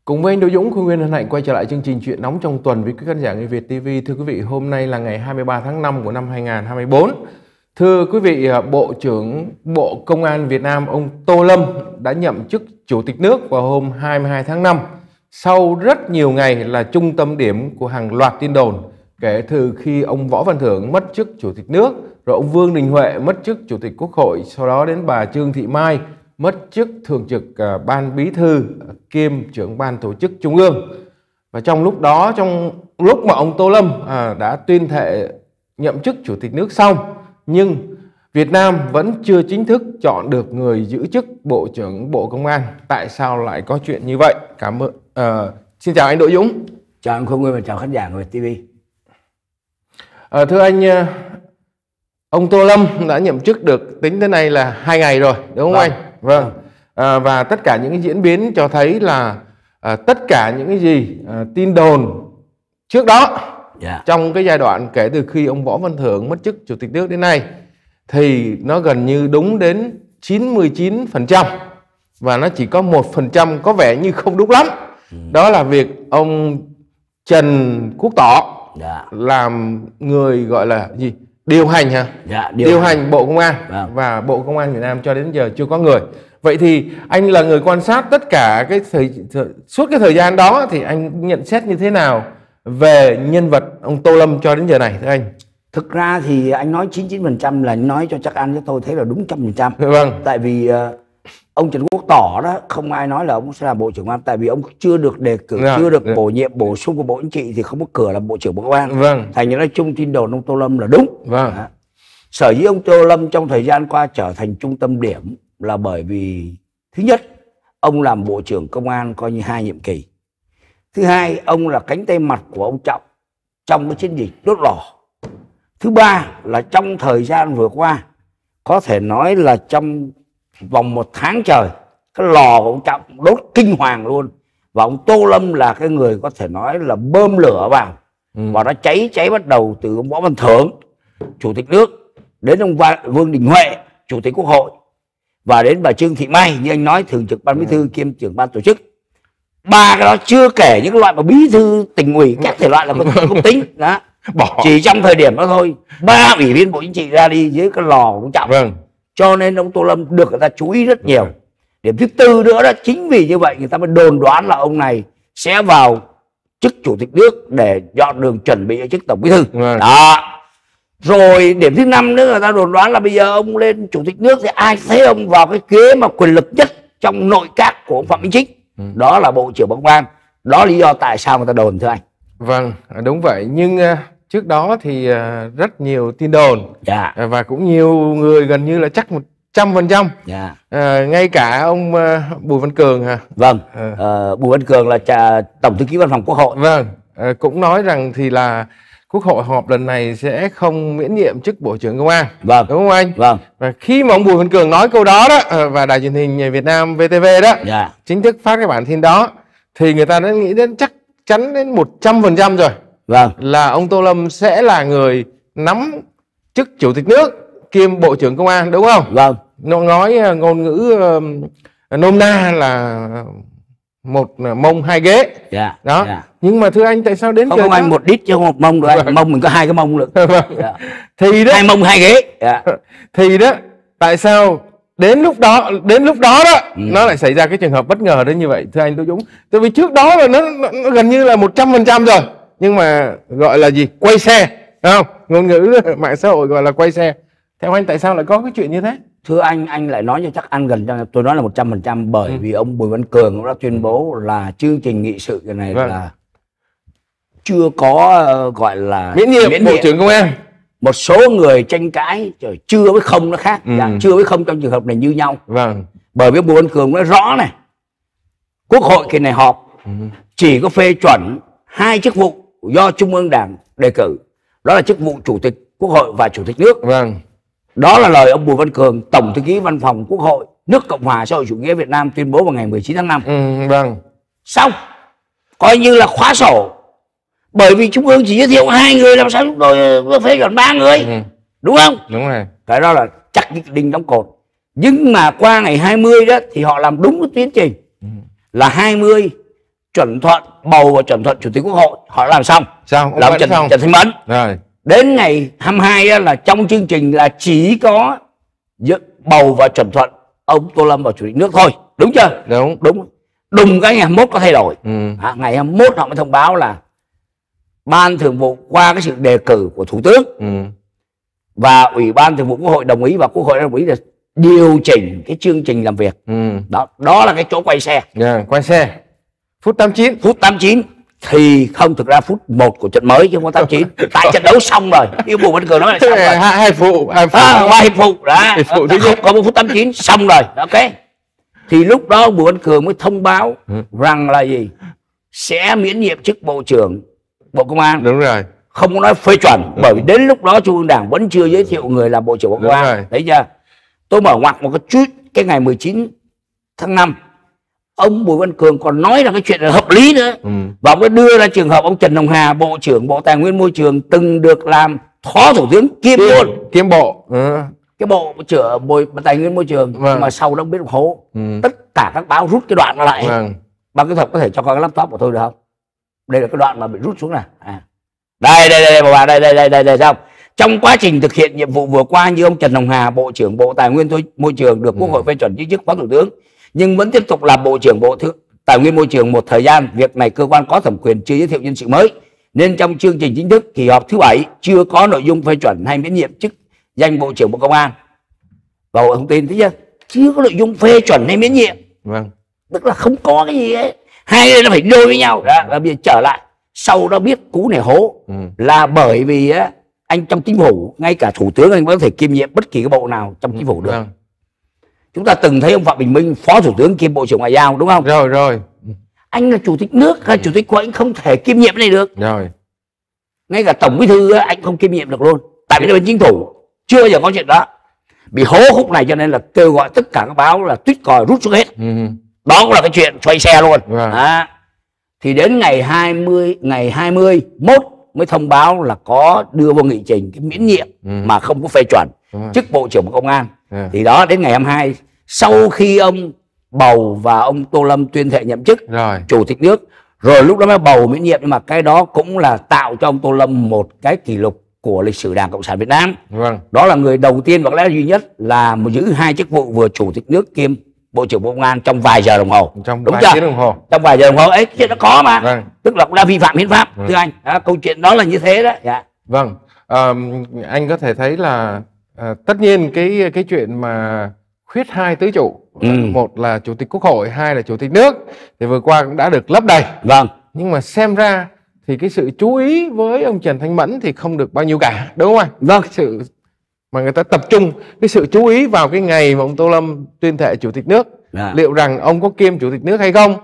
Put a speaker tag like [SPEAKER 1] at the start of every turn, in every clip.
[SPEAKER 1] Cùng với anh Đỗ Dũng, Khôi Nguyên hân hạnh quay trở lại chương trình Chuyện Nóng trong tuần với quý khán giả Người Việt TV. Thưa quý vị, hôm nay là ngày 23 tháng 5 của năm 2024. Thưa quý vị, Bộ trưởng Bộ Công an Việt Nam ông Tô Lâm đã nhậm chức Chủ tịch nước vào hôm 22 tháng 5 sau rất nhiều ngày là trung tâm điểm của hàng loạt tin đồn, kể từ khi ông Võ Văn Thưởng mất chức Chủ tịch nước, rồi ông Vương Đình Huệ mất chức Chủ tịch Quốc hội, sau đó đến bà Trương Thị Mai mất chức Thường trực Ban Bí thư kiêm trưởng Ban Tổ chức Trung ương. Và trong lúc đó, trong lúc mà ông Tô Lâm đã tuyên thệ nhậm chức Chủ tịch nước xong, nhưng Việt Nam vẫn chưa chính thức chọn được người giữ chức Bộ trưởng Bộ Công an. Tại sao lại có chuyện như vậy? Cảm ơn. Xin chào anh Đỗ Dũng.
[SPEAKER 2] Chào anh Khôi Nguyên và chào khán giả Người TV.
[SPEAKER 1] Thưa anh, ông Tô Lâm đã nhậm chức được tính tới nay là 2 ngày rồi, đúng không anh? Vâng. Và tất cả những cái diễn biến cho thấy là tất cả những cái gì tin đồn trước đó, trong cái giai đoạn kể từ khi ông Võ Văn Thưởng mất chức Chủ tịch nước đến nay, thì nó gần như đúng đến 99%, và nó chỉ có 1% có vẻ như không đúng lắm. Đó là việc ông Trần Quốc Tỏ làm người gọi là gì? Điều hành hả? Điều hành Bộ Công an. Và Bộ Công an Việt Nam cho đến giờ chưa có người. Vậy thì anh là người quan sát tất cả suốt cái thời gian đó, thì anh nhận xét như thế nào về nhân vật ông Tô Lâm cho đến giờ này thưa anh?
[SPEAKER 2] Thực ra thì anh nói 99% là nói cho chắc ăn, cho tôi thấy là đúng 100%.
[SPEAKER 1] Vâng.
[SPEAKER 2] Tại vì ông Trần Quốc Tỏ đó, không ai nói là ông sẽ làm Bộ trưởng Công an. Tại vì ông chưa được đề cử, chưa được bổ nhiệm bổ sung của Bộ Chính trị thì không có cửa làm Bộ trưởng Bộ Công an.
[SPEAKER 1] Vâng.
[SPEAKER 2] Thành như nói chung tin đồn ông Tô Lâm là đúng.
[SPEAKER 1] Vâng.
[SPEAKER 2] Sở dĩ ông Tô Lâm trong thời gian qua trở thành trung tâm điểm là bởi vì thứ nhất, ông làm Bộ trưởng Công an coi như 2 nhiệm kỳ. Thứ hai, ông là cánh tay mặt của ông Trọng trong cái chiến dịch đốt lò. Thứ ba là trong thời gian vừa qua, có thể nói là trong vòng 1 tháng trời, cái lò của ông Trọng đốt kinh hoàng luôn. Và ông Tô Lâm là cái người có thể nói là bơm lửa vào. Và nó cháy bắt đầu từ ông Võ Văn Thưởng, Chủ tịch nước, đến ông Vương Đình Huệ, Chủ tịch Quốc hội, và đến bà Trương Thị Mai, như anh nói, Thường trực Ban Bí thư kiêm trưởng Ban Tổ chức. 3 cái đó chưa kể những loại mà bí thư tỉnh ủy, các thể loại là không tính đó. Chỉ trong thời điểm đó thôi, 3 ủy viên Bộ Chính trị ra đi dưới cái lò của ông Trọng. Cho nên ông Tô Lâm được người ta chú ý rất nhiều. Điểm thứ tư nữa đó, chính vì như vậy người ta mới đồn đoán là ông này sẽ vào chức Chủ tịch nước để dọn đường chuẩn bị cho chức Tổng Bí thư. Đó. Rồi điểm thứ 5 nữa, người ta đồn đoán là bây giờ ông lên Chủ tịch nước thì ai thấy ông vào cái ghế mà quyền lực nhất trong nội các của ông Phạm Minh Chính. Đó là Bộ trưởng Bộ Công an. Đó là lý do tại sao người ta đồn thưa anh.
[SPEAKER 1] Vâng, đúng vậy. Nhưng trước đó thì rất nhiều tin đồn, và cũng nhiều người gần như là chắc 100%. Ngay cả ông Bùi Văn Cường hả?
[SPEAKER 2] Vâng, Bùi Văn Cường là Tổng thư ký Văn phòng Quốc hội.
[SPEAKER 1] Vâng, cũng nói rằng thì là Quốc hội họp lần này sẽ không miễn nhiệm chức Bộ trưởng Công an.
[SPEAKER 2] Vâng.
[SPEAKER 1] Đúng không anh?
[SPEAKER 2] Vâng.
[SPEAKER 1] Và khi mà ông Bùi Văn Cường nói câu đó đó, và đài truyền hình Việt Nam VTV đó chính thức phát cái bản tin đó, thì người ta đã nghĩ đến chắc chắn đến 100% rồi.
[SPEAKER 2] Vâng.
[SPEAKER 1] Là ông Tô Lâm sẽ là người nắm chức Chủ tịch nước kiêm Bộ trưởng Công an, đúng không?
[SPEAKER 2] Vâng.
[SPEAKER 1] Nó nói ngôn ngữ nôm na là một mông 2 ghế. Đó. Nhưng mà thưa anh, tại sao đến
[SPEAKER 2] không anh 1 đít chứ không 1 mông được anh. Mông mình có 2 cái mông được.
[SPEAKER 1] Thì đó,
[SPEAKER 2] 2 mông 2 ghế.
[SPEAKER 1] Thì đó, tại sao đến lúc đó đó nó lại xảy ra cái trường hợp bất ngờ đến như vậy thưa anh Tô Dũng? Tại vì trước đó là nó gần như là 100% rồi, nhưng mà gọi là gì? Quay xe, đúng không? Ngôn ngữ mạng xã hội gọi là quay xe. Theo anh tại sao lại có cái chuyện như thế?
[SPEAKER 2] Thưa anh lại nói cho chắc ăn gần cho tôi nói là 100%, bởi vì ông Bùi Văn Cường cũng đã tuyên bố là chương trình nghị sự cái này là chưa có gọi là
[SPEAKER 1] miễn nhiệm Bộ trưởng Công an.
[SPEAKER 2] Một số người tranh cãi chưa với không nó khác. Chưa với không trong trường hợp này như nhau. Bởi vì Bùi Văn Cường nói rõ này, Quốc hội kỳ này họp chỉ có phê chuẩn 2 chức vụ do Trung ương Đảng đề cử, đó là chức vụ Chủ tịch Quốc hội và Chủ tịch nước. Đó là lời ông Bùi Văn Cường, Tổng thư ký Văn phòng Quốc hội nước Cộng hòa xã hội chủ nghĩa Việt Nam tuyên bố vào ngày 19 tháng 5. Xong, coi như là khóa sổ. Bởi vì Trung ương chỉ giới thiệu 2 người, làm sao chúng tôi phê chuẩn 3 người. Đúng không?
[SPEAKER 1] Đúng rồi.
[SPEAKER 2] Cái đó là chắc như đinh đóng cột. Nhưng mà qua ngày 20 đó thì họ làm đúng cái tiến trình. Là 20 chuẩn thuận bầu và chuẩn thuận chủ tịch quốc hội, họ làm xong.
[SPEAKER 1] Sao?
[SPEAKER 2] Là ông Trần Thanh Mẫn.
[SPEAKER 1] Rồi.
[SPEAKER 2] Đến ngày 22 á, là trong chương trình là chỉ có bầu và chuẩn thuận ông Tô Lâm vào chủ tịch nước thôi, đúng chưa?
[SPEAKER 1] Đúng.
[SPEAKER 2] Đùng cái ngày 21 có thay đổi. Ngày 21 họ mới thông báo là Ban Thường vụ qua cái sự đề cử của Thủ tướng và Ủy ban Thường vụ Quốc hội đồng ý và Quốc hội đồng ý là điều chỉnh cái chương trình làm việc. Đó là cái chỗ quay xe.
[SPEAKER 1] Quay xe. Phút 89.
[SPEAKER 2] Phút 89 thì không, thực ra phút 1 của trận mới chứ không có 89. Tại trận đấu xong rồi, yêu Bùi Văn Cường nói là xong rồi.
[SPEAKER 1] Hai phụ.
[SPEAKER 2] Qua hiệp phụ đó. Có một phút 89 xong rồi. Ok. Thì lúc đó Bùi Văn Cường mới thông báo rằng là gì? Sẽ miễn nhiệm chức Bộ trưởng Bộ Công an.
[SPEAKER 1] Đúng rồi.
[SPEAKER 2] Không có nói phê chuẩn, bởi vì đến lúc đó Trung ương Đảng vẫn chưa giới thiệu người làm Bộ trưởng Bộ Công an. Thấy chưa? Tôi mở ngoặc một cái tweet cái ngày 19 tháng 5. Ông Bùi Văn Cường còn nói là cái chuyện là hợp lý nữa. Và ông đã đưa ra trường hợp ông Trần Hồng Hà, Bộ trưởng Bộ Tài nguyên Môi trường, từng được làm Phó Thủ tướng kiêm
[SPEAKER 1] bộ.
[SPEAKER 2] Cái Bộ trưởng Bộ Tài nguyên Môi trường. Mà sau đó biết hố. Tất cả các báo rút cái đoạn lại. Bằng kỹ thuật có thể cho coi cái laptop của tôi được không? Đây là cái đoạn mà bị rút xuống này. Đây không? Trong quá trình thực hiện nhiệm vụ vừa qua, như ông Trần Hồng Hà, Bộ trưởng Bộ Tài nguyên Môi trường được Quốc hội phê chuẩn giữ chức Phó Thủ tướng, nhưng vẫn tiếp tục làm Bộ trưởng Bộ Tài nguyên Môi trường một thời gian. Việc này cơ quan có thẩm quyền chưa giới thiệu nhân sự mới, nên trong chương trình chính thức kỳ họp thứ 7 chưa có nội dung phê chuẩn hay miễn nhiệm chức danh Bộ trưởng Bộ Công an. Và Bộ Thông tin, thấy chưa? Chưa có nội dung phê chuẩn hay miễn nhiệm. Tức là không có cái gì ấy. Hai người nó phải đôi với nhau. Và bây giờ trở lại, sau đó biết cú này hố là bởi vì á, anh trong chính phủ, ngay cả thủ tướng anh có thể kiêm nhiệm bất kỳ cái bộ nào trong chính phủ được. Chúng ta từng thấy ông Phạm Bình Minh phó thủ tướng kiêm bộ trưởng ngoại giao, đúng không?
[SPEAKER 1] Rồi.
[SPEAKER 2] Anh là chủ tịch nước hay chủ tịch của anh không thể kiêm nhiệm này được. Ngay cả tổng bí thư anh không kiêm nhiệm được luôn. Tại vì bên chính phủ chưa bao giờ có chuyện đó. Bị hố khúc này cho nên là kêu gọi tất cả các báo là tuyết còi rút xuống hết. Đó cũng là cái chuyện xoay xe luôn. Thì đến ngày 21 mới thông báo là có đưa vào nghị trình cái miễn nhiệm mà không có phê chuẩn chức Bộ trưởng Bộ Công an. Thì đó, đến ngày 22 sau khi ông bầu và ông Tô Lâm tuyên thệ nhậm chức chủ tịch nước, rồi lúc đó mới bầu miễn nhiệm. Nhưng mà cái đó cũng là tạo cho ông Tô Lâm một cái kỷ lục của lịch sử Đảng Cộng sản Việt Nam. Đó là người đầu tiên và có lẽ duy nhất là giữ hai chức vụ vừa chủ tịch nước kiêm Bộ trưởng Bộ Công an trong vài giờ đồng hồ. Trong vài giờ đồng hồ ấy, chuyện nó có mà. Tức là cũng đã vi phạm hiến pháp, thưa anh. Câu chuyện đó là như thế đó.
[SPEAKER 1] Anh có thể thấy là tất nhiên cái chuyện mà khuyết hai tứ trụ, một là chủ tịch Quốc hội, hai là chủ tịch nước, thì vừa qua cũng đã được lấp đầy. Nhưng mà xem ra thì cái sự chú ý với ông Trần Thanh Mẫn thì không được bao nhiêu cả, đúng không anh? Sự mà người ta tập trung cái sự chú ý vào cái ngày mà ông Tô Lâm tuyên thệ chủ tịch nước, liệu rằng ông có kiêm chủ tịch nước hay không,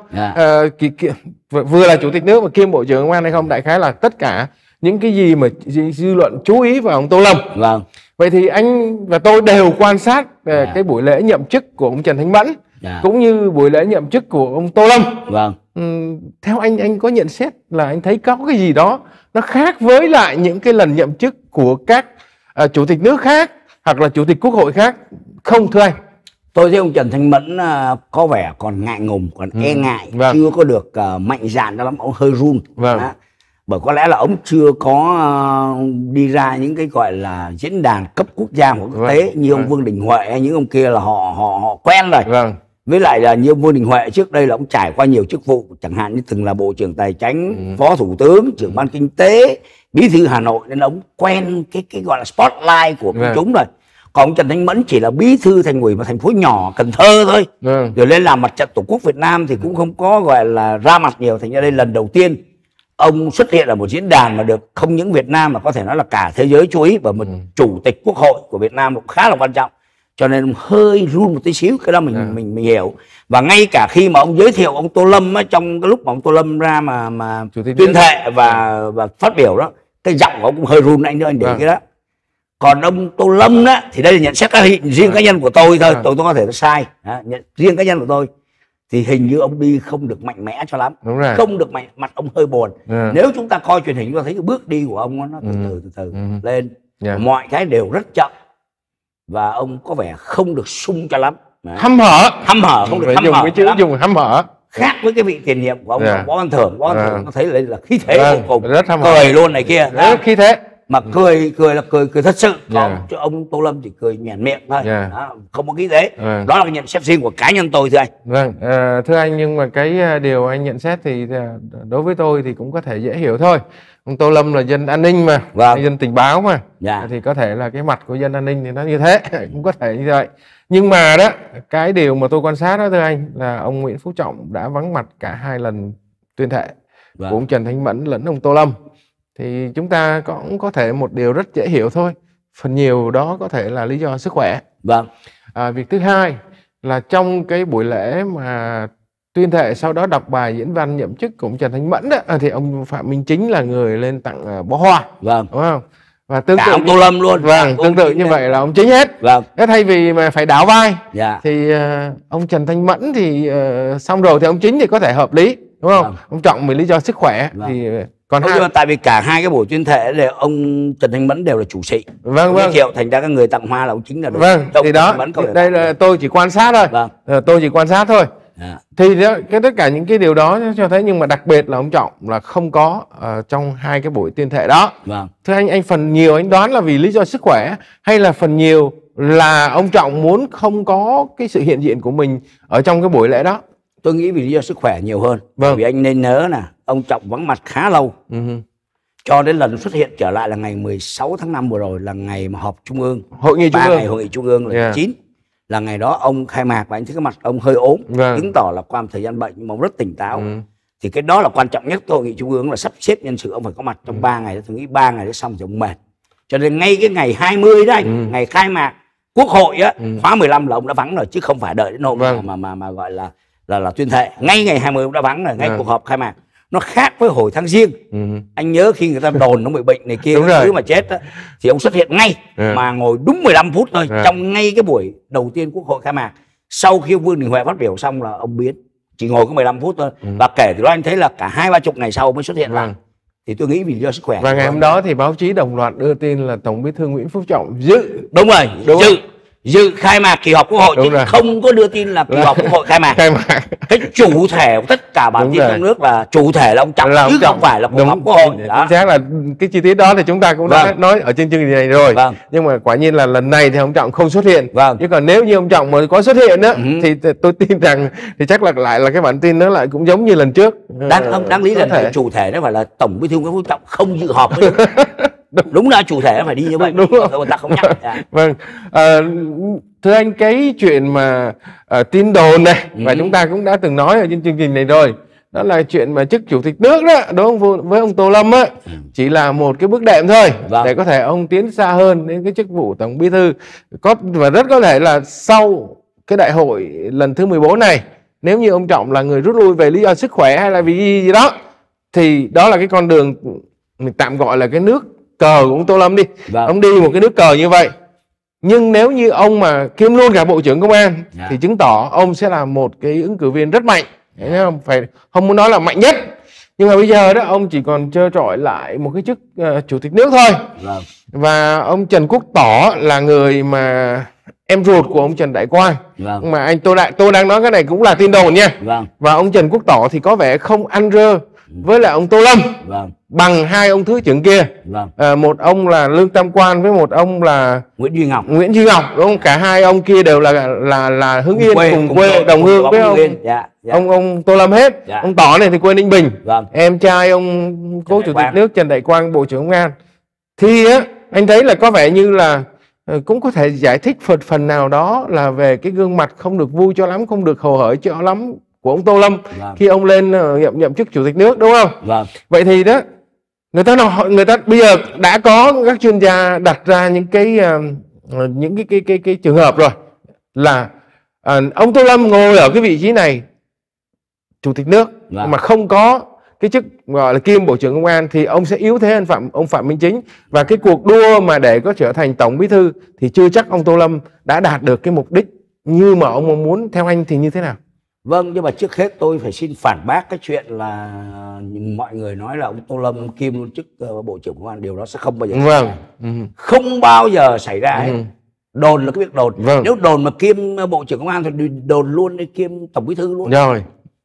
[SPEAKER 1] vừa là chủ tịch nước mà kiêm bộ trưởng công an hay không. Đại khái là tất cả những cái gì mà dư luận chú ý vào ông Tô Lâm. Vậy thì anh và tôi đều quan sát cái buổi lễ nhậm chức của ông Trần Thanh Mẫn, cũng như buổi lễ nhậm chức của ông Tô Lâm. Theo anh có nhận xét là anh thấy có cái gì đó nó khác với lại những cái lần nhậm chức của các chủ tịch nước khác hoặc là chủ tịch Quốc hội khác không, thưa anh?
[SPEAKER 2] Tôi thấy ông Trần Thanh Mẫn có vẻ còn ngại ngùng, còn e ngại, chưa có được mạnh dạn cho lắm, ông hơi run. Bởi có lẽ là ông chưa có đi ra những cái gọi là diễn đàn cấp quốc gia hoặc quốc tế như ông Vương Đình Huệ hay những ông kia là họ quen rồi. Với lại là như ông Vương Đình Huệ trước đây là ông trải qua nhiều chức vụ, chẳng hạn như từng là Bộ trưởng Tài chính, Phó Thủ tướng, trưởng Ban Kinh tế, Bí thư Hà Nội, nên ông quen cái gọi là spotlight của công chúng rồi. Còn ông Trần Thanh Mẫn chỉ là bí thư thành ủy một thành phố nhỏ Cần Thơ thôi, rồi lên làm mặt trận Tổ quốc Việt Nam thì cũng không có gọi là ra mặt nhiều. Thành ra đây lần đầu tiên ông xuất hiện ở một diễn đàn mà được không những Việt Nam mà có thể nói là cả thế giới chú ý, và một chủ tịch Quốc hội của Việt Nam cũng khá là quan trọng, cho nên hơi run một tí xíu. Cái đó mình hiểu. Và ngay cả khi mà ông giới thiệu ông Tô Lâm á, trong cái lúc mà ông Tô Lâm ra mà tuyên thệ và phát biểu đó, cái giọng của ông cũng hơi run, anh để cái đó. Còn ông Tô Lâm đó thì đây là nhận xét riêng cá nhân của tôi thôi, tôi có thể sai, riêng cá nhân của tôi thì hình như ông đi không được mạnh mẽ cho lắm, không được mạnh, mặt ông hơi buồn. Nếu chúng ta coi truyền hình chúng ta thấy cái bước đi của ông nó từ từ lên, mọi cái đều rất chậm và ông có vẻ không được sung cho lắm.
[SPEAKER 1] Hăm hở
[SPEAKER 2] không được hăm hở,
[SPEAKER 1] dùng hăm hở,
[SPEAKER 2] khác với cái vị tiền nhiệm của ông là Võ Văn Thưởng. Võ Văn Thưởng nó thấy là khí thế vô cùng,
[SPEAKER 1] rất
[SPEAKER 2] cười luôn này kia,
[SPEAKER 1] rất khí thế,
[SPEAKER 2] mà cười là cười thật sự. Còn ông Tô Lâm chỉ cười nhoẻn miệng thôi, không có khí thế. Đó là cái nhận xét riêng của cá nhân tôi, thưa anh.
[SPEAKER 1] Vâng, thưa anh, nhưng mà cái điều anh nhận xét thì đối với tôi thì cũng có thể dễ hiểu thôi. Ông Tô Lâm là dân an ninh mà, dân tình báo mà, thì có thể là cái mặt của dân an ninh thì nó như thế, cũng có thể như vậy. Nhưng mà đó, cái điều mà tôi quan sát đó thưa anh là ông Nguyễn Phú Trọng đã vắng mặt cả 2 lần tuyên thệ của ông Trần Thanh Mẫn lẫn ông Tô Lâm. Thì chúng ta cũng có thể một điều rất dễ hiểu thôi, phần nhiều đó có thể là lý do sức khỏe. Việc thứ hai là trong cái buổi lễ mà tuyên thệ sau đó đọc bài diễn văn nhậm chức của ông Trần Thanh Mẫn đó, thì ông Phạm Minh Chính là người lên tặng bó hoa, đúng không? Và tương tự
[SPEAKER 2] ông Tô Lâm luôn.
[SPEAKER 1] Tương tự như vậy là ông Chính hết. Thay vì mà phải đảo vai thì ông Trần Thanh Mẫn thì xong rồi thì ông Chính thì có thể hợp lý, đúng không? Ông Trọng vì lý do sức khỏe thì còn
[SPEAKER 2] tại vì cả 2 cái buổi tuyên thệ đều ông Trần Thanh Mẫn đều là chủ sĩ. Thành ra các người tặng hoa là ông Chính là đúng.
[SPEAKER 1] Thì đó, đây là tôi chỉ quan sát thôi. Thì cái tất cả những cái điều đó cho thấy, nhưng mà đặc biệt là ông Trọng là không có trong 2 cái buổi tuyên thệ đó. Thưa anh phần nhiều anh đoán là vì lý do sức khỏe, hay là phần nhiều là ông Trọng muốn không có cái sự hiện diện của mình ở trong cái buổi lễ đó?
[SPEAKER 2] Tôi nghĩ vì lý do sức khỏe nhiều hơn. Vì anh nên nhớ là ông Trọng vắng mặt khá lâu, cho đến lần xuất hiện trở lại là ngày 16 tháng 5 vừa rồi, là ngày mà họp Trung ương,
[SPEAKER 1] hội nghị
[SPEAKER 2] Trung ương là 9. Là ngày đó ông khai mạc và anh thấy cái mặt ông hơi ốm, chứng tỏ là qua một thời gian bệnh nhưng mà ông rất tỉnh táo. Thì cái đó là quan trọng nhất của hội nghị Trung ương, là sắp xếp nhân sự ông phải có mặt trong 3 ngày. Tôi nghĩ 3 ngày đó xong thì ông mệt. Cho nên ngay cái ngày 20 đó anh, ngày khai mạc Quốc hội á, khóa 15 là ông đã vắng rồi, chứ không phải đợi đến hôm mà gọi là tuyên thệ. Ngay ngày 20 ông đã vắng rồi, ngay cuộc họp khai mạc. Nó khác với hồi tháng Giêng. Anh nhớ khi người ta đồn nó bị bệnh này kia thứ mà chết đó, thì ông xuất hiện ngay, mà ngồi đúng 15 phút thôi, trong ngay cái buổi đầu tiên Quốc hội khai mạc. Sau khi Vương Đình Huệ phát biểu xong là ông biến, chỉ ngồi có 15 phút thôi. Và kể từ đó anh thấy là cả 20-30 ngày sau mới xuất hiện lại. Thì tôi nghĩ vì do sức khỏe.
[SPEAKER 1] Và ngày hôm đó thì báo chí đồng loạt đưa tin là Tổng Bí thư Nguyễn Phú Trọng dự.
[SPEAKER 2] Dự khai mạc kỳ họp Quốc hội, chứ không có đưa tin là kỳ họp Quốc hội khai mạc. Cái chủ thể của tất cả bản tin trong nước là chủ thể là ông Trọng, chứ không phải là cuộc họp Quốc hội.
[SPEAKER 1] Chính xác là cái chi tiết đó thì chúng ta cũng đã nói ở trên chương trình này rồi. Nhưng mà quả nhiên là lần này thì ông Trọng không xuất hiện. Chứ còn nếu như ông Trọng mà có xuất hiện á, thì tôi tin rằng thì chắc là lại là cái bản tin nó lại cũng giống như lần trước.
[SPEAKER 2] Đáng lý là chủ thể nó phải là Tổng Bí thư Nguyễn Phú Trọng không dự họp. Đúng là chủ thể phải đi như vậy, đúng không? Người ta không nhắc.
[SPEAKER 1] Thưa anh, cái chuyện mà tin đồn này và chúng ta cũng đã từng nói ở trên chương trình này rồi, đó là chuyện mà chức chủ tịch nước đó, đúng không? Với ông Tô Lâm á, chỉ là một cái bước đệm thôi, để có thể ông tiến xa hơn đến cái chức vụ Tổng Bí thư. Và rất có thể là sau cái đại hội lần thứ 14 này, nếu như ông Trọng là người rút lui về lý do sức khỏe hay là vì gì đó, thì đó là cái con đường mình tạm gọi là cái nước cờ của ông Tô Lâm đi. Ông đi một cái nước cờ như vậy. Nhưng nếu như ông mà kiêm luôn cả Bộ trưởng Công an thì chứng tỏ ông sẽ là một cái ứng cử viên rất mạnh. Không phải không muốn nói là mạnh nhất, nhưng mà bây giờ đó ông chỉ còn trơ trọi lại một cái chức chủ tịch nước thôi. Và ông Trần Quốc Tỏ là người mà em ruột của ông Trần Đại Quang. Mà tôi đang nói cái này cũng là tin đồn nha. Và ông Trần Quốc Tỏ thì có vẻ không ăn rơ với lại ông Tô Lâm bằng 2 ông thứ trưởng kia. Một ông là Lương Tam Quang với một ông là Nguyễn Duy Ngọc, đúng không? Cả 2 ông kia đều là Hưng Yên, cùng quê đồng hương với ông Tô Lâm hết. Ông Tỏ này thì quê Ninh Bình. Em trai ông cố chủ tịch nước Trần Đại Quang, Bộ trưởng Công an. Thì á, anh thấy là có vẻ như là cũng có thể giải thích phần nào đó là về cái gương mặt không được vui cho lắm, không được hồ hởi cho lắm của ông Tô Lâm khi ông lên nhậm chức chủ tịch nước, đúng không? Vậy thì đó, người ta bây giờ đã có các chuyên gia đặt ra những cái trường hợp rồi, là ông Tô Lâm ngồi ở cái vị trí này chủ tịch nước mà không có cái chức gọi là kiêm Bộ trưởng Công an thì ông sẽ yếu thế hơn ông Phạm Minh Chính. Và cái cuộc đua mà để có trở thành Tổng Bí thư thì chưa chắc ông Tô Lâm đã đạt được cái mục đích như mà ông mong muốn. Theo anh thì như thế nào?
[SPEAKER 2] Vâng, nhưng mà trước hết tôi phải xin phản bác cái chuyện là mọi người nói là ông Tô Lâm kiêm luôn chức Bộ trưởng Công an. Điều đó sẽ không bao giờ xảy ra. Không bao giờ xảy ra ấy. Đồn là cái việc đồn. Nếu đồn mà kiêm Bộ trưởng Công an thì đồn luôn đi kiêm Tổng Bí thư luôn.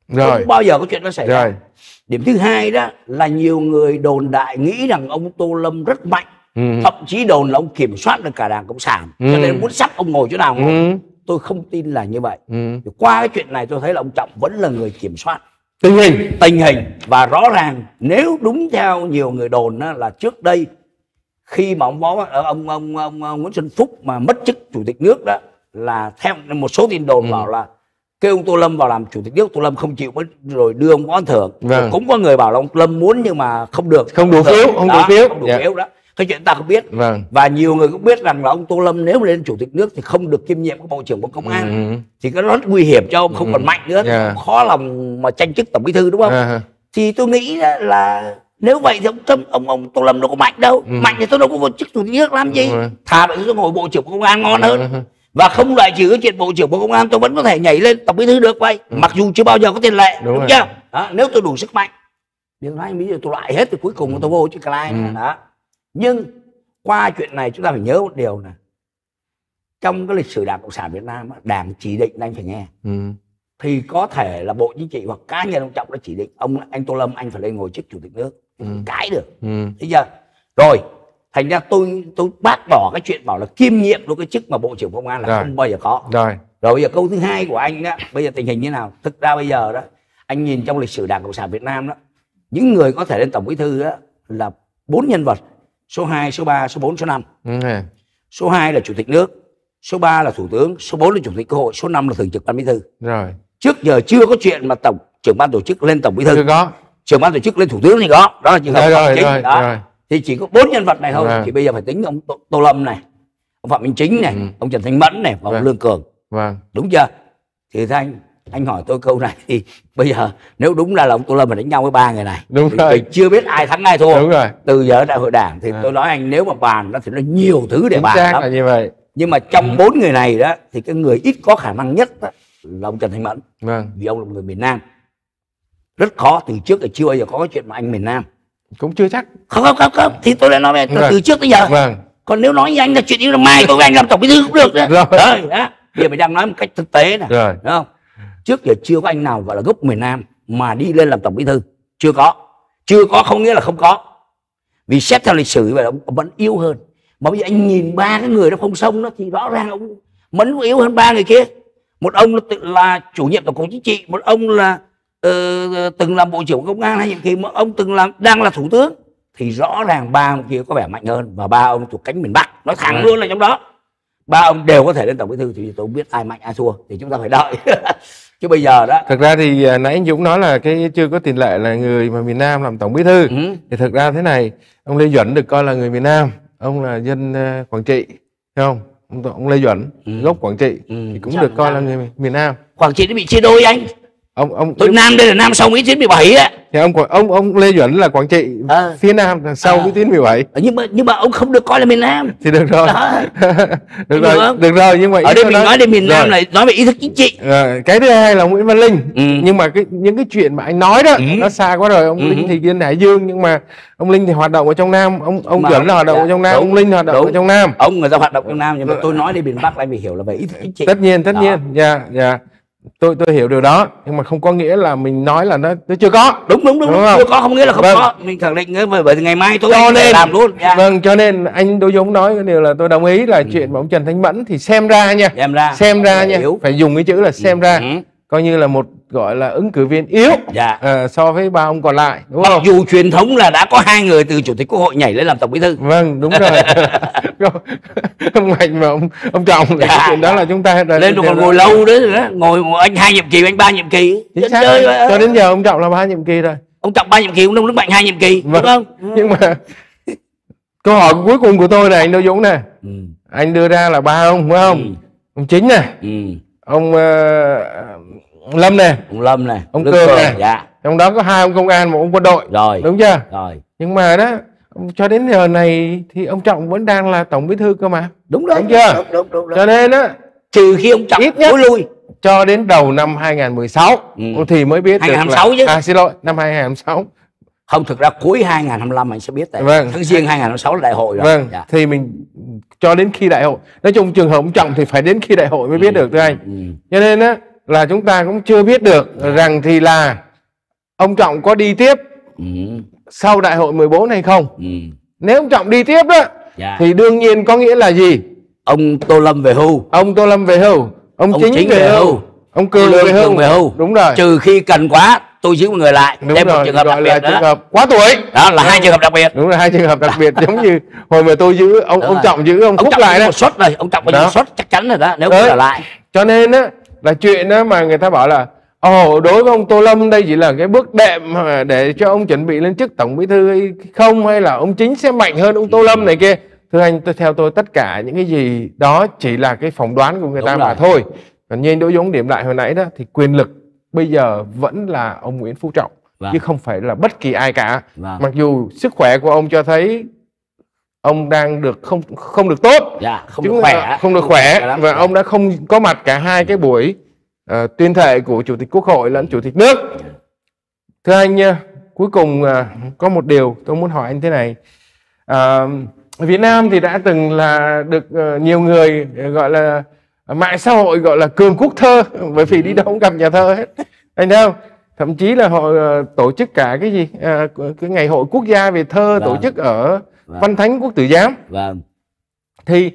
[SPEAKER 1] Rồi.
[SPEAKER 2] Không bao giờ có chuyện đó xảy ra.
[SPEAKER 1] Rồi.
[SPEAKER 2] Điểm thứ hai đó là nhiều người đồn đại nghĩ rằng ông Tô Lâm rất mạnh, thậm chí đồn là ông kiểm soát được cả Đảng Cộng sản, cho nên muốn sắp ông ngồi chỗ nào ngồi. Tôi không tin là như vậy. Qua cái chuyện này tôi thấy là ông Trọng vẫn là người kiểm soát tình hình, và rõ ràng nếu đúng theo nhiều người đồn đó, là trước đây khi mà ông Nguyễn Xuân Phúc mà mất chức chủ tịch nước đó, là theo một số tin đồn bảo là kêu ông Tô Lâm vào làm chủ tịch nước, Tô Lâm không chịu, rồi đưa ông có thưởng. Cũng có người bảo là ông Tô Lâm muốn nhưng mà không được,
[SPEAKER 1] không đủ phiếu, không đủ phiếu
[SPEAKER 2] đó. Cái chuyện ta không biết. Và nhiều người cũng biết rằng là ông Tô Lâm nếu lên chủ tịch nước thì không được kiêm nhiệm của Bộ trưởng Bộ Công an, thì cái đó rất nguy hiểm cho ông, không còn mạnh nữa, khó lòng mà tranh chức tổng bí thư, đúng không? Thì tôi nghĩ là nếu vậy thì ông Tô Lâm đâu có mạnh đâu. Mạnh thì tôi đâu có chức chủ tịch nước làm gì. Thà vậy tôi ngồi Bộ trưởng Bộ Công an ngon hơn. Và không loại trừ cái chuyện Bộ trưởng Bộ Công an tôi vẫn có thể nhảy lên tổng bí thư được vậy. Mặc dù chưa bao giờ có tiền lệ, đúng chưa? Đó, nếu tôi đủ sức mạnh. Nhưng nói bây giờ tôi loại hết thì cuối cùng tôi vô chứ cái đó. Nhưng qua chuyện này chúng ta phải nhớ một điều là trong cái lịch sử Đảng Cộng sản Việt Nam, Đảng chỉ định anh phải nghe. Thì có thể là Bộ Chính trị hoặc cá nhân ông Trọng đã chỉ định anh Tô Lâm anh phải lên ngồi chức chủ tịch nước, cãi được. Thấy chưa? Rồi thành ra tôi bác bỏ cái chuyện bảo là kiêm nhiệm đối cái chức mà Bộ trưởng Công an là không bao giờ có. Rồi bây giờ câu thứ hai của anh đó, bây giờ tình hình như nào? Thực ra bây giờ đó, anh nhìn trong lịch sử Đảng Cộng sản Việt Nam đó, những người có thể lên tổng bí thư đó là 4 nhân vật: số 2, số 3, số 4, số 5. Số 2 là chủ tịch nước, số 3 là thủ tướng, số 4 là chủ tịch Quốc hội, số 5 là thường trực ban bí thư. Trước giờ chưa có chuyện mà trưởng ban tổ chức lên tổng bí thư. Chưa có. Trưởng ban tổ chức lên thủ tướng thì có. Đó là trường hợp chính. Thì chỉ có 4 nhân vật này thôi. Thì bây giờ phải tính ông Tô Lâm này, ông Phạm Minh Chính này, ông Trần Thanh Mẫn này và ông Lương Cường. Đúng chưa? Thì anh hỏi tôi câu này thì bây giờ nếu đúng là ông Tô Lâm phải đánh nhau với 3 người này. Đúng rồi. Thì chưa biết ai thắng ai thua. Đúng rồi. Từ giờ đại hội Đảng thì tôi nói anh, nếu mà bàn nó thì nó nhiều thứ để bàn lắm. Là như vậy. Nhưng mà trong 4 người này đó thì cái người ít có khả năng nhất đó là ông Trần Thanh Mẫn. Vì ông là một người miền Nam. Rất khó, từ trước thì chưa bao giờ có cái chuyện mà anh miền Nam. Cũng chưa chắc. Không. Thì tôi đã nói từ trước tới giờ. Còn nếu nói với anh là chuyện như là mai tôi với anh làm tổng bí thư cũng được. Rồi. Bây giờ mình đang nói một cách thực tế này. Đúng không? Trước giờ chưa có anh nào gọi là gốc miền Nam mà đi lên làm tổng bí thư. Chưa có. Chưa có không nghĩa là không có. Vì xét theo lịch sử vậy ông vẫn yếu hơn. Mà bây giờ anh nhìn 3 cái người đó không xông đó thì rõ ràng ông Mẫn cũng yếu hơn 3 người kia. Một ông là chủ nhiệm tổng cục chính trị, một ông là từng làm bộ trưởng công an 2 nhiệm kỳ, một ông đang là thủ tướng. Thì rõ ràng 3 ông kia có vẻ mạnh hơn, và 3 ông thuộc cánh miền Bắc, nói thẳng luôn là trong đó 3 ông đều có thể lên tổng bí thư. Thì tôi không biết ai mạnh ai thua, thì chúng ta phải đợi. Chứ bây giờ đó,
[SPEAKER 1] thực ra thì nãy anh Dũng nói là cái chưa có tiền lệ là người mà miền Nam làm tổng bí thư. Thì thực ra thế này, ông Lê Duẩn được coi là người miền Nam, ông là dân Quảng Trị, thấy không? Ông Lê Duẩn gốc Quảng Trị thì cũng được coi là người miền Nam.
[SPEAKER 2] Quảng Trị nó bị chia đôi anh. Tôi Nam đây là Nam sau Mỹ Tiến 17 á.
[SPEAKER 1] Thì ông Lê Duẩn là Quảng Trị phía Nam sau Mỹ Tiến 17.
[SPEAKER 2] Nhưng mà ông không được coi là miền Nam.
[SPEAKER 1] Thì được rồi. Được rồi, nhưng mà
[SPEAKER 2] ở đây mình nói đến miền Nam này, nói về ý thức chính trị.
[SPEAKER 1] Cái thứ hai là Nguyễn Văn Linh. Nhưng mà những cái chuyện mà anh nói đó nó xa quá rồi. Ông Linh thì dân Hải Dương, nhưng mà ông Linh thì hoạt động ở trong Nam, ông Duẩn là hoạt động ở trong Nam, ông Linh hoạt động ở trong Nam.
[SPEAKER 2] Ông người ta hoạt động trong Nam, nhưng mà tôi nói đến miền Bắc là anh phải hiểu là về ý thức chính trị.
[SPEAKER 1] Tất nhiên. Dạ. Tôi hiểu điều đó, nhưng mà không có nghĩa là mình nói là nó chưa có. Đúng
[SPEAKER 2] chưa có không nghĩa là không có. Mình khẳng định bởi ngày mai tôi làm luôn.
[SPEAKER 1] Cho nên anh Đỗ Dũng nói cái điều là tôi đồng ý là chuyện mà ông Trần Thanh Mẫn thì xem ra nha, phải dùng cái chữ là xem ra, coi như là một gọi là ứng cử viên yếu so với 3 ông còn lại, đúng không?
[SPEAKER 2] Mặc dù truyền thống là đã có 2 người từ chủ tịch Quốc hội nhảy lên làm tổng bí thư.
[SPEAKER 1] Vâng, đúng rồi. Ông Mạnh và ông Trọng, chuyện đó là chúng ta
[SPEAKER 2] lên còn ngồi lâu đấy rồi đó, ngồi anh 2 nhiệm kỳ, anh 3 nhiệm kỳ.
[SPEAKER 1] Cho đến giờ ông Trọng là 3 nhiệm kỳ rồi.
[SPEAKER 2] Ông Trọng 3 nhiệm kỳ, ông Nông Đức Mạnh 2 nhiệm kỳ, đúng không?
[SPEAKER 1] Nhưng mà câu hỏi cuối cùng của tôi này, anh Đỗ Dũng này, anh đưa ra là 3 ông, đúng không? Ông Chính này, ông Lâm này, ông Cường này, trong đó có 2 ông công an, 1 ông quân đội, đúng chưa? Nhưng mà đó, cho đến giờ này thì ông Trọng vẫn đang là tổng bí thư cơ mà, đúng chưa? Đúng. Cho nên á,
[SPEAKER 2] trừ khi ông Trọng thối lui
[SPEAKER 1] cho đến đầu năm 2016 thì mới biết
[SPEAKER 2] 2026
[SPEAKER 1] được là, xin lỗi, năm 2026.
[SPEAKER 2] Không, thực ra cuối 2025 anh sẽ biết tại tháng Giêng 2026 là đại hội rồi.
[SPEAKER 1] Thì mình cho đến khi đại hội, nói chung trường hợp ông Trọng thì phải đến khi đại hội mới biết được thưa anh. Cho nên á là chúng ta cũng chưa biết được rằng thì là ông Trọng có đi tiếp sau đại hội 14 hay không. Nếu ông Trọng đi tiếp đó thì đương nhiên có nghĩa là gì?
[SPEAKER 2] Ông Tô Lâm về hưu.
[SPEAKER 1] Ông Tô Lâm về hưu, ông Chính về hưu, ông Cường về hưu. Đúng rồi.
[SPEAKER 2] Trừ khi cần quá tôi giữ một người lại.
[SPEAKER 1] Đúng rồi,
[SPEAKER 2] một trường hợp đặc biệt
[SPEAKER 1] trường hợp quá tuổi.
[SPEAKER 2] Đó là hai trường hợp đặc biệt.
[SPEAKER 1] Đúng rồi, hai trường hợp đặc biệt. Giống như hồi mà tôi giữ ông Trọng giữ ông Phúc lại đó.
[SPEAKER 2] Một suất này, ông Trọng có một suất chắc chắn rồi đó, nếu trở lại.
[SPEAKER 1] Cho nên á là chuyện đó mà người ta bảo là đối với ông Tô Lâm đây chỉ là cái bước đệm để cho ông chuẩn bị lên chức tổng bí thư hay không, hay là ông Chính sẽ mạnh hơn ông Tô Lâm này kia. Thưa anh, theo tôi tất cả những cái gì đó chỉ là cái phỏng đoán của người ta mà thôi. Còn như anh Đỗ Dũng điểm lại hồi nãy đó, thì quyền lực bây giờ vẫn là ông Nguyễn Phú Trọng, chứ không phải là bất kỳ ai cả. Mặc dù sức khỏe của ông cho thấy ông đang được không được tốt, không được khỏe, và ông đã không có mặt cả hai cái buổi tuyên thệ của Chủ tịch Quốc hội lẫn Chủ tịch nước. Thưa anh, cuối cùng có một điều tôi muốn hỏi anh thế này. Việt Nam thì đã từng là được nhiều người gọi là mạng xã hội gọi là cường quốc thơ, bởi vì đi đâu cũng gặp nhà thơ hết, anh thấy không? Thậm chí là họ tổ chức cả cái gì cái ngày hội quốc gia về thơ, tổ chức ở Văn Thánh Quốc Tử Giám. Thì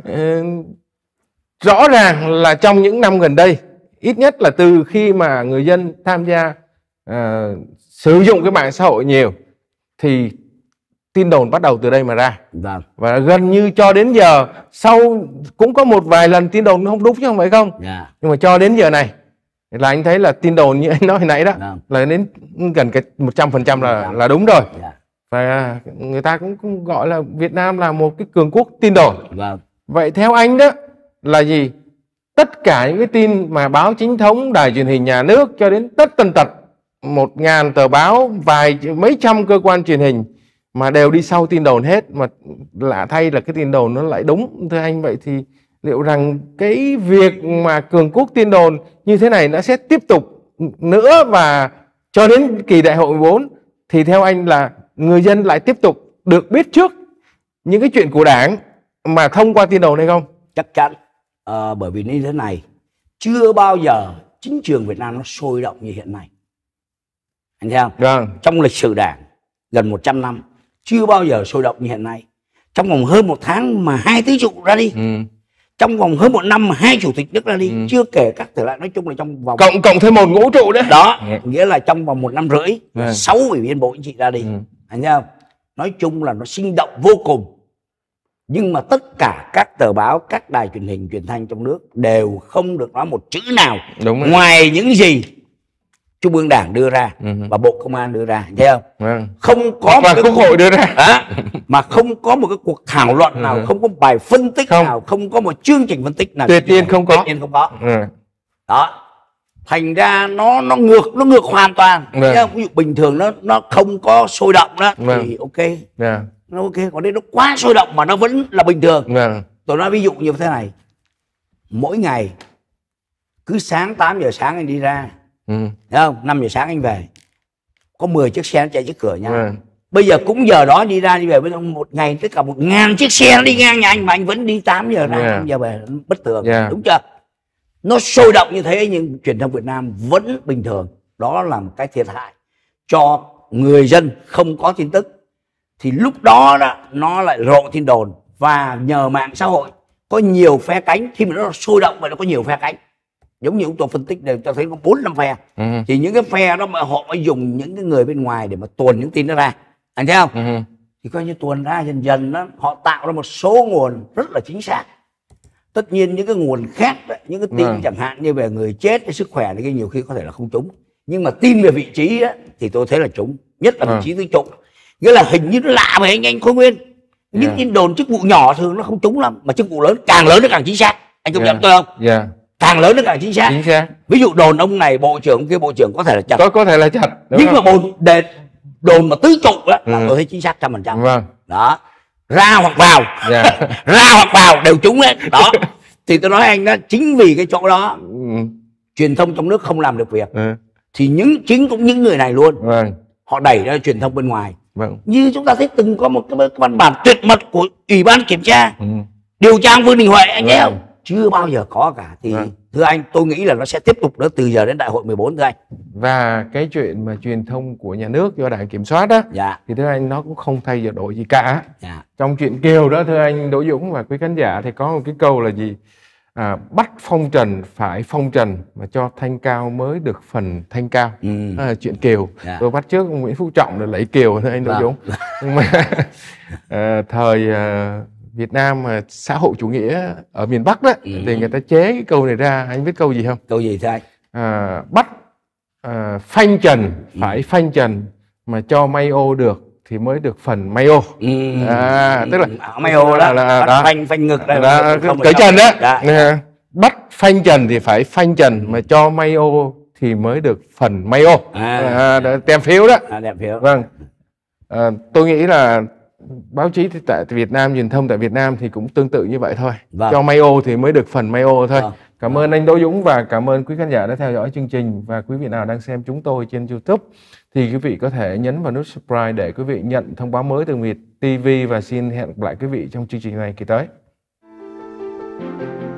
[SPEAKER 1] rõ ràng là trong những năm gần đây, ít nhất là từ khi mà người dân tham gia sử dụng cái mạng xã hội nhiều, thì tin đồn bắt đầu từ đây mà ra. Và gần như cho đến giờ, sau cũng có một vài lần tin đồn không đúng chứ không phải không, nhưng mà cho đến giờ này là anh thấy là tin đồn như anh nói hồi nãy đó là đến gần cái 100% là đúng rồi. Và người ta cũng gọi là Việt Nam là một cái cường quốc tin đồn. Vậy theo anh đó là gì? Tất cả những cái tin mà báo chính thống, đài truyền hình nhà nước cho đến tất tần tật 1.000 tờ báo, mấy trăm cơ quan truyền hình mà đều đi sau tin đồn hết, mà lạ thay là cái tin đồn nó lại đúng. Thưa anh, vậy thì liệu rằng cái việc mà cường quốc tin đồn như thế này nó sẽ tiếp tục nữa, và cho đến kỳ đại hội 14 thì theo anh là người dân lại tiếp tục được biết trước những cái chuyện của Đảng mà thông qua tin đồn hay không?
[SPEAKER 2] Chắc chắn. Bởi vì như thế này, chưa bao giờ chính trường Việt Nam nó sôi động như hiện nay, anh thấy không? Trong lịch sử Đảng gần 100 năm chưa bao giờ sôi động như hiện nay. Trong vòng hơn một tháng mà 2 tứ trụ ra đi, trong vòng hơn một năm mà 2 chủ tịch nước ra đi, chưa kể các thể loại, nói chung là trong vòng
[SPEAKER 1] cộng thêm 1 ngũ trụ nữa
[SPEAKER 2] đó, nghĩa là trong vòng 1 năm rưỡi 6 ủy viên Bộ Chính trị ra đi, anh thấy không? Nói chung là nó sinh động vô cùng. Nhưng mà tất cả các tờ báo, các đài truyền hình, truyền thanh trong nước đều không được nói một chữ nào ngoài những gì Trung ương Đảng đưa ra và Bộ Công an đưa ra, thấy không? Không có một cái
[SPEAKER 1] Quốc hội đưa ra
[SPEAKER 2] mà không có một cái cuộc thảo luận nào, không có bài phân tích nào, không có một chương trình phân tích nào.
[SPEAKER 1] Tuyệt nhiên không có.
[SPEAKER 2] Đó. Thành ra nó ngược hoàn toàn. Ví dụ bình thường nó không có sôi động đó thì ok. Nó ok, còn đây nó quá sôi động mà nó vẫn là bình thường. Tôi nói ví dụ như thế này. Mỗi ngày cứ sáng 8 giờ sáng anh đi ra, thấy không? 5 giờ sáng anh về, có 10 chiếc xe nó chạy trước cửa nhà. Bây giờ cũng giờ đó đi ra đi về, bây giờ một ngày tất cả 1.000 chiếc xe nó đi ngang nhà anh mà anh vẫn đi 8 giờ ra 5 giờ về, bất thường. Đúng chưa? Nó sôi động như thế nhưng truyền thông Việt Nam vẫn bình thường. Đó là một cái thiệt hại cho người dân không có tin tức. Thì lúc đó nó lại rộ tin đồn. Và nhờ mạng xã hội có nhiều phe cánh, khi mà nó sôi động và nó có nhiều phe cánh, giống như chúng tôi phân tích đều cho thấy có 4-5 phe. Thì những cái phe đó mà họ mới dùng những cái người bên ngoài để mà tuồn những tin đó ra, anh thấy không? Thì coi như tuồn ra dần dần đó, họ tạo ra một số nguồn rất là chính xác. Tất nhiên những cái nguồn khác đó, những cái tin chẳng hạn như về người chết hay sức khỏe thì nhiều khi có thể là không trúng, nhưng mà tin về vị trí á, thì tôi thấy là trúng, nhất là vị trí tứ trụ. Nghĩa là hình như nó lạ về anh Khôi Nguyên. Những tin đồn chức vụ nhỏ thường nó không trúng lắm, mà chức vụ lớn nó càng chính xác. Anh công nhận tôi không? Càng lớn nó càng chính xác. Ví dụ đồn ông này bộ trưởng kia bộ trưởng có thể là chặt,
[SPEAKER 1] có thể là chặt,
[SPEAKER 2] nhưng mà đồn mà tứ trụ đó là tôi thấy chính xác 100%. Đó, ra hoặc vào ra hoặc vào đều trúng hết đó. Thì tôi nói anh đó, chính vì cái chỗ đó truyền thông trong nước không làm được việc, thì cũng những người này luôn họ đẩy ra truyền thông bên ngoài. Như chúng ta thấy từng có một cái văn bản tuyệt mật của Ủy ban Kiểm tra điều tra Vương Đình Huệ, anh thấy không? chưa bao giờ có cả. Thì thưa anh, tôi nghĩ là nó sẽ tiếp tục nữa từ giờ đến đại hội 14 thưa anh.
[SPEAKER 1] Và cái chuyện mà truyền thông của nhà nước do Đảng kiểm soát đó, thì thưa anh nó cũng không thay đổi gì cả. Trong chuyện Kiều đó thưa anh Đỗ Dũng và quý khán giả, thì có một cái câu là gì? Bắt phong trần phải phong trần, mà cho thanh cao mới được phần thanh cao. Chuyện Kiều tôi bắt trước ông Nguyễn Phú Trọng để lấy Kiều thưa anh Đỗ Dũng. Nhưng mà thời Việt Nam mà xã hội chủ nghĩa ở miền Bắc đó, thì người ta chế cái câu này ra. Anh biết câu gì không?
[SPEAKER 2] Câu gì thưa anh?
[SPEAKER 1] Bắt phanh trần phải phanh trần, mà cho may ô được thì mới được phần may ô. Tức là
[SPEAKER 2] may ô đó, bắt phanh ngực đây,
[SPEAKER 1] cởi trần đó. Bắt phanh trần thì phải phanh trần, mà cho may ô thì mới được phần may ô. Tem phiếu đó.
[SPEAKER 2] Tem phiếu.
[SPEAKER 1] Vâng. Tôi nghĩ là báo chí tại Việt Nam, truyền thông tại Việt Nam thì cũng tương tự như vậy thôi. Cho may ô thì mới được phần may ô thôi. Cảm ơn anh Đỗ Dũng và cảm ơn quý khán giả đã theo dõi chương trình. Và quý vị nào đang xem chúng tôi trên YouTube thì quý vị có thể nhấn vào nút subscribe để quý vị nhận thông báo mới từ Việt TV. Và xin hẹn gặp lại quý vị trong chương trình này kỳ tới.